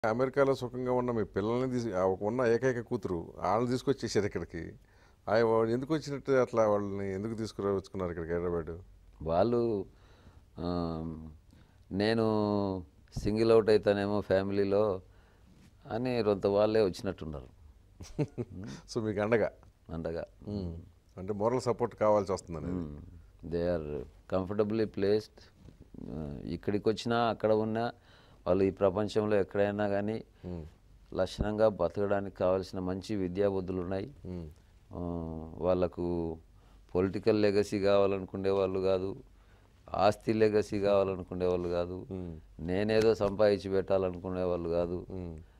అమెరికాలో సుఖంగా ఉన్న మీ పిల్లల్ని ఉన్న ఏకైక కూతురు వాళ్ళని తీసుకొచ్చేసారు ఇక్కడికి. వాళ్ళు ఎందుకు వచ్చినట్టు అట్లా వాళ్ళని ఎందుకు తీసుకురావచ్చుకున్నారు ఇక్కడికి హైదరాబాద్? వాళ్ళు ఆమ్, నేను సింగిల్ అవుట్ అవుతానేమో ఫ్యామిలీలో అని రొంత వాళ్ళే వచ్చినట్టున్నారు సో మీకు అండగా అండగా. అంటే మోరల్ సపోర్ట్ కావాల్సి వస్తుందని. They are comfortably placed. ఇక్కడికి వచ్చినా అక్కడ ఉన్నా వాళ్ళు ఈ ప్రపంచంలో ఎక్కడైనా కానీ లక్షణంగా బతకడానికి కావాల్సిన మంచి విద్యాబుద్ధులు ఉన్నాయి. వాళ్ళకు పొలిటికల్ లెగసీ కావాలనుకునే వాళ్ళు కాదు, ఆస్తి లెగసీ కావాలనుకునే వాళ్ళు కాదు, నేనేదో సంపాదించి పెట్టాలనుకునే వాళ్ళు కాదు.